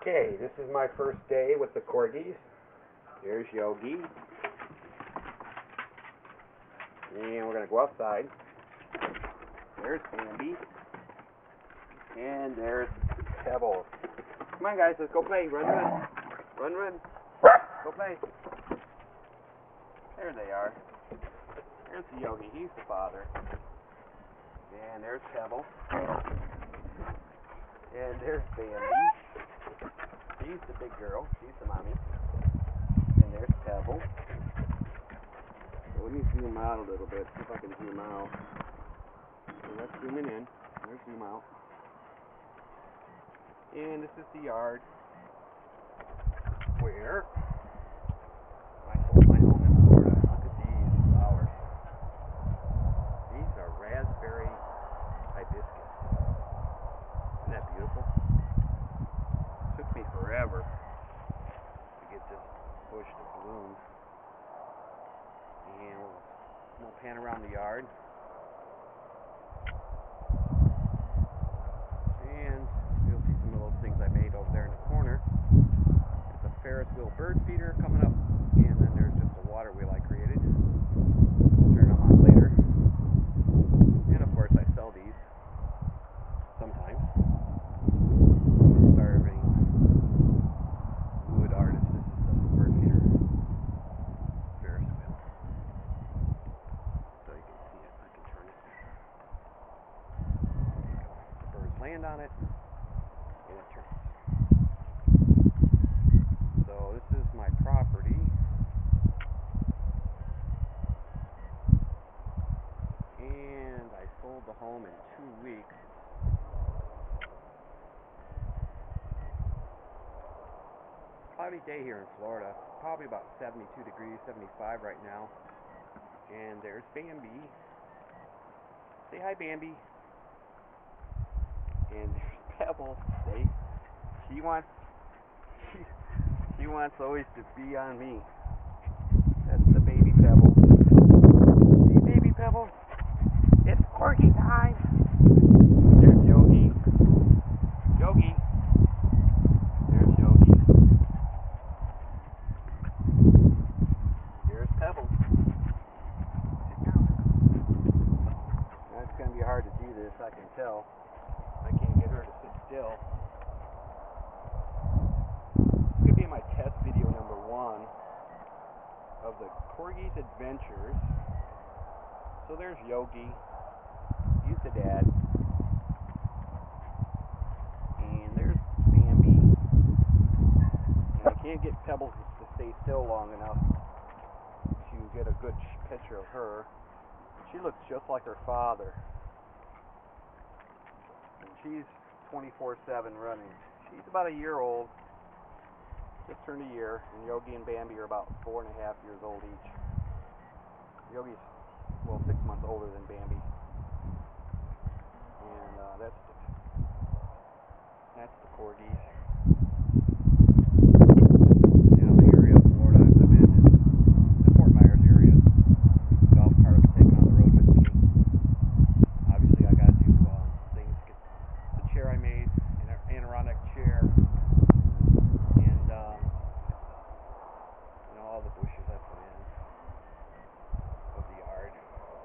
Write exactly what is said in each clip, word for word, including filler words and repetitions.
Okay, this is my first day with the Corgis. Here's Yogi. And we're going to go outside. There's Bambi. And there's Pebbles. Come on, guys, let's go play. Run, run. Run, run. Go play. There they are. There's Yogi. He's the father. And there's Pebbles. And there's Bambi. She's the big girl. She's the mommy. And there's Pebbles. So let me zoom out a little bit. See if I can zoom out. So let's zoom in. There's zoom out. And this is the yard where I sold my home in Florida. Look at these flowers. These are raspberry hibiscus. Isn't that beautiful? It took me forever to get this bush to bloom. And we'll, we'll pan around the yard. And you'll see some of those things I made over there in the corner. There's a Ferris wheel bird feeder coming up, and then there's just a water wheel I created. I'll turn them on later. And of course I sell these sometimes. I'm a starving wood artist. This is the bird feeder Ferris wheel. So you can see it. I can turn it. There you go. The birds land on it, and it turns. So this is my property. And I sold the home in two weeks. Cloudy day here in Florida. Probably about seventy-two degrees, seventy-five right now. And there's Bambi. Say hi, Bambi. And there's Pebbles. Say, she wants, she, she wants always to be on me. That's the baby Pebbles. See, baby Pebbles. It's Corgi time. There's Yogi. Yogi. There's Yogi. There's Pebbles. Sit down. Now, it's going to be hard to do this, I can tell. I can't get her to sit still. This could be my test video number one of the Corgi'S Adventures. So there's Yogi. He's the dad. And there's Bambi. And I can't get Pebbles to stay still long enough to get a good picture of her. She looks just like her father. And she's twenty-four seven running. She's about a year old. Just turned a year. And Yogi and Bambi are about four and a half years old each. Yogi's, well, six months older than Bambi. And uh, that's the, that's the Corgis. You know, the area of Florida I live in is the Fort Myers area. Golf cart will be taken on the road with me. Obviously, I got to do um, things to get the chair I made, an Adirondack chair, and um, you know, all the bushes I put in of the yard.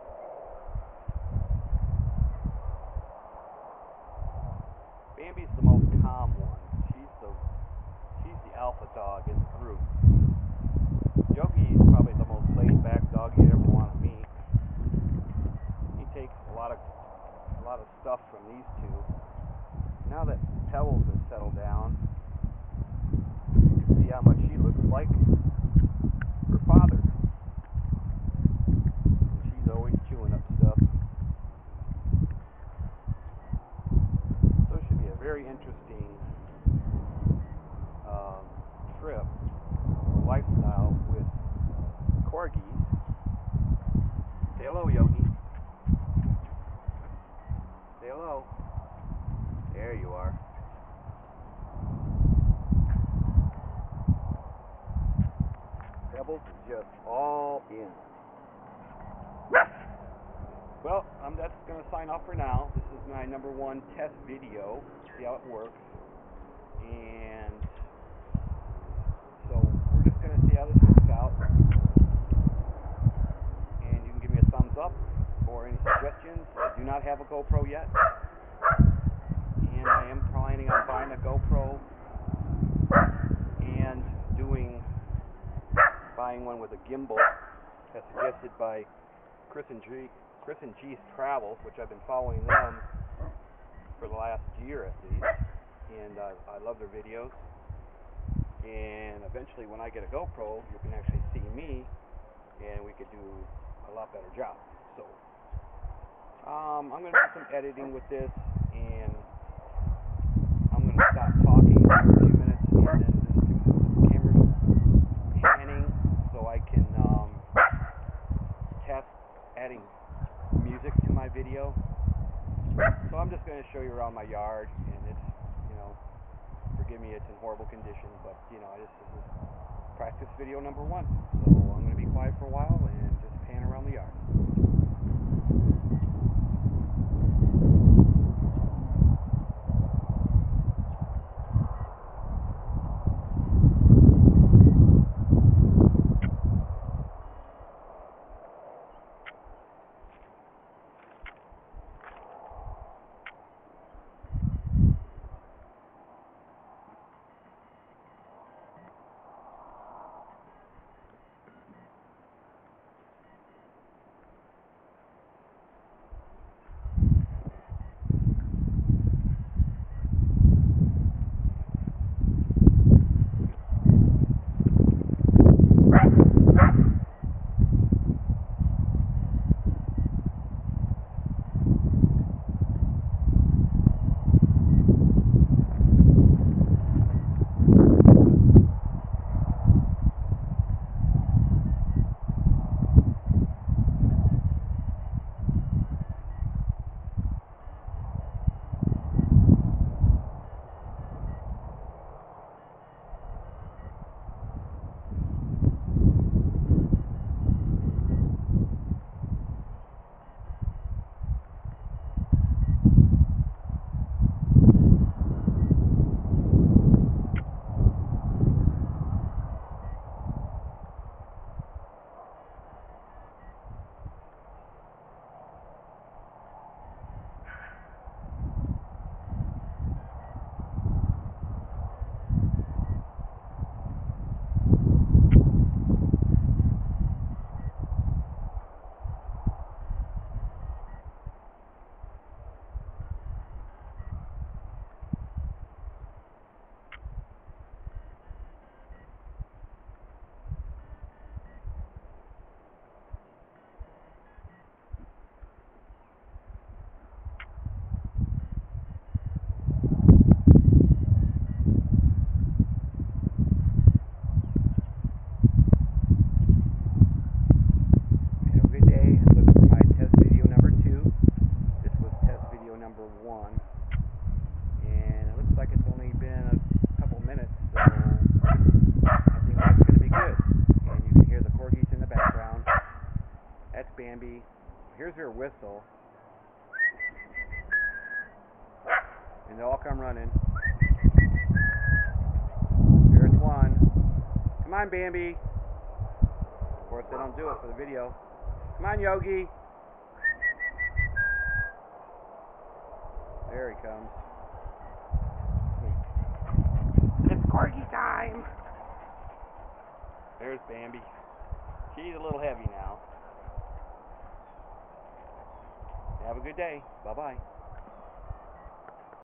Bambi's the most calm one. She's the she's the alpha dog in the group. Yogi's probably the most laid back dog you ever want to meet. He takes a lot of a lot of stuff from these two. Now that Pebbles has settled down, you can see how much she looks like her father. And she's always chewing up stuff. Very interesting um, trip or lifestyle with Corgis. Say hello, Yogi. Say hello. There you are. Pebbles is just all in. Well, um, that's going to sign off for now. This is my number one test video. See how it works. And GoPro yet, and I am planning on buying a GoPro and doing buying one with a gimbal, as suggested by Chris and G, Chris and G's Travels, which I've been following them for the last year at least, and uh, I love their videos. And eventually, when I get a GoPro, you can actually see me, and we could do a lot better job. So, um, I'm going to do some editing with this, and I'm going to stop talking for a few minutes, and then just do some camera panning, so I can um, test adding music to my video. So I'm just going to show you around my yard, and it's, you know, forgive me, it's in horrible condition, but, you know, this is practice video number one. So I'm going to be quiet for a while and just pan around the yard. Bambi. Here's her whistle. And they all come running. Here's one. Come on, Bambi. Of course, they don't do it for the video. Come on, Yogi. There he comes. It's Corgi time. There's Bambi. She's a little heavy now. Have a good day. Bye-bye.